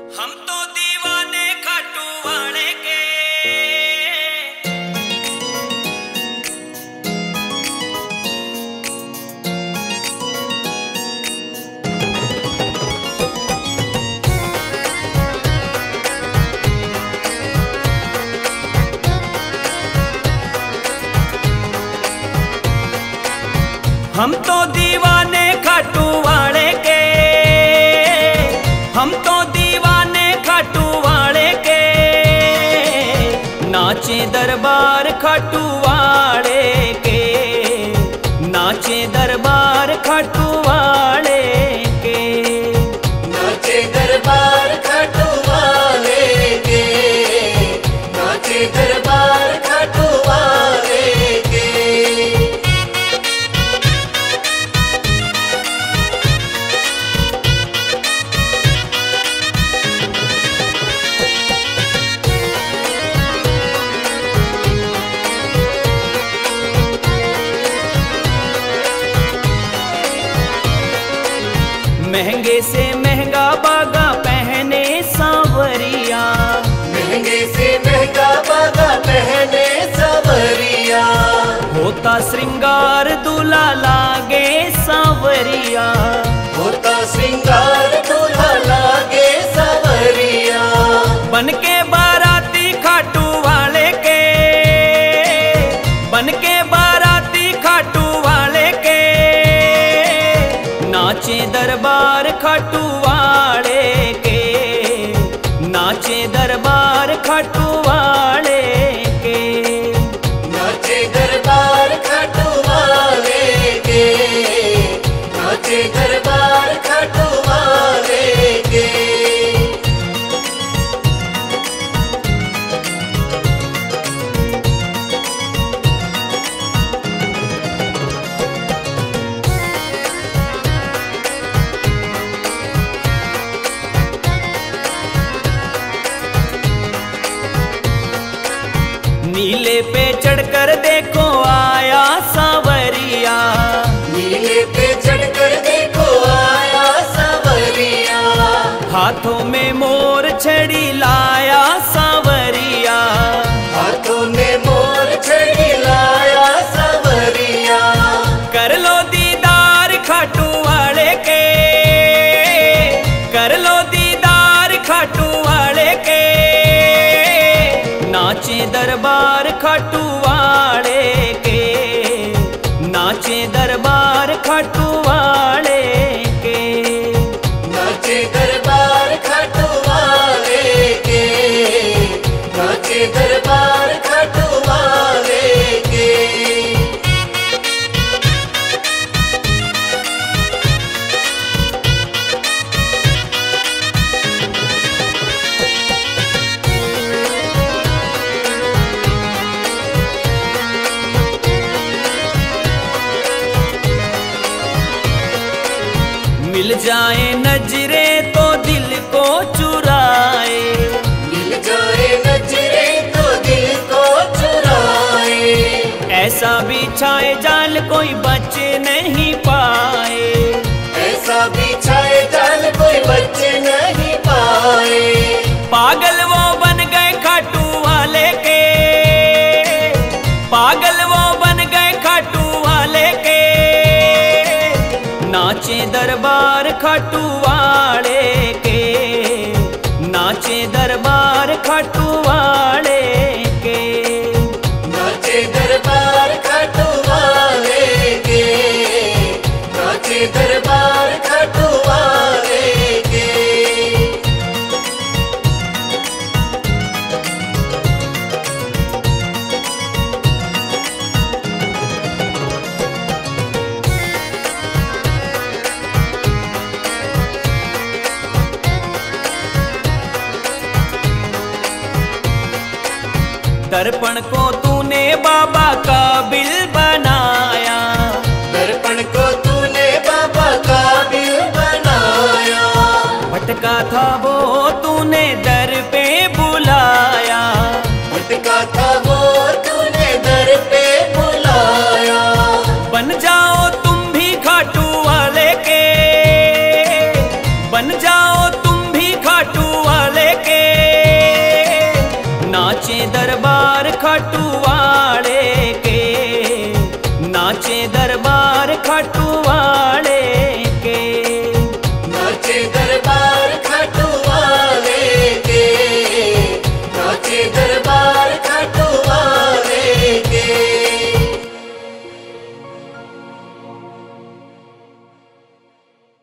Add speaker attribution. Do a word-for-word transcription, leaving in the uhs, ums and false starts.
Speaker 1: हम तो दीवाने खाटू वाले के। हम तो दीवाने खाटू वाले के। हम तो दीवाने खाटू वाले के। नाचे दरबार खाटू वाले के। नाचे दरबार खाटू वाले के।
Speaker 2: नाचे दरबार खाटू वाले के। नाचे दरबार खाटू वाले के।
Speaker 1: महंगे से महंगा बागा पहने सांवरिया।
Speaker 2: महंगे से महंगा बागा पहने सांवरिया।
Speaker 1: होता श्रृंगार दूल्हा लागे सांवरिया।
Speaker 2: होता श्रृंगार दूल्हा लागे सांवरिया।
Speaker 1: बनके बाराती खाटू वाले के। बनके बाराती खाटू वाले के। नाचे दरबार खाटू वाले के। नाचे दरबार खाटू वाले के।
Speaker 2: नाचे दरबार खाटू वाले के। नाचे दरबार खाटू वाले के।
Speaker 1: नीले पे चढ़कर देखो आया सांवरिया।
Speaker 2: नीले पे चढ़कर देखो आया सांवरिया।
Speaker 1: हाथों में मोर छड़ी लाया सांवरिया।
Speaker 2: हाथों में मोर छड़ी लाया सांवरिया।
Speaker 1: कर लो दीदार खाटू वाले के। कर लो दीदार खाटू वाले के। नाचे दरबार खाटू वाले के। नाचे दरबार खाटू वाले के।
Speaker 2: नाचे दरबार खाटू वाले के। नाचे दरबार खाटू वाले के।
Speaker 1: मिल जाए नजरे तो दिल को चुराए।
Speaker 2: मिल जाए नजरे तो दिल को चुराए।
Speaker 1: ऐसा बिछाए जाल कोई बच नहीं पाए।
Speaker 2: ऐसा बिछाए जाल कोई बच नहीं पाए।
Speaker 1: पागल वो बन गए खाटू वाले के। पागल वो बन गए खाटू वाले के। नाचे दरबार खाटू वाले के। नाचे दरबार खाटू वाले के।
Speaker 2: नाचे दरबार खाटू वाले के। नाचे दरबार खाटू वाले के।
Speaker 1: दर्पण को तूने बाबा काबिल बनाया।
Speaker 2: दर्पण को तूने बाबा काबिल बनाया।
Speaker 1: भटका था वो तूने दर पे बुलाया।
Speaker 2: भटका था वो तूने दर पे बुलाया।
Speaker 1: बन जाओ तुम भी खाटू वाले के। बन जाओ तुम भी खाटू वाले दरबार खाटू वाले के, नाचे